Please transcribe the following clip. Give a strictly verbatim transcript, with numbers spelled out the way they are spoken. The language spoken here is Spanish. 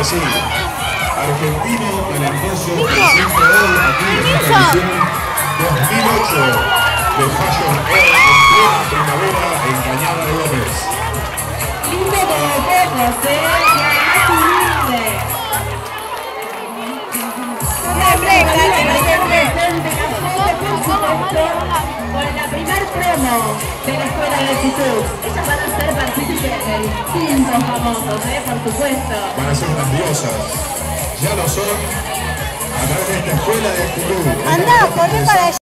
que sí. Argentino talentoso presente hoy aquí en esta edición dos mil ocho de Fashion Air en plena primavera en Cañada de Gómez. Lindo como pocos, ¿eh? Más humilde. Por la primer promo de la Escuela de Jesús. Ellas van a ser partícipes del cinco famosos, ¿eh? Por supuesto. Van a ser unas diosas. Ya lo son a través de esta Escuela de Actitud. Anda, corre para allá.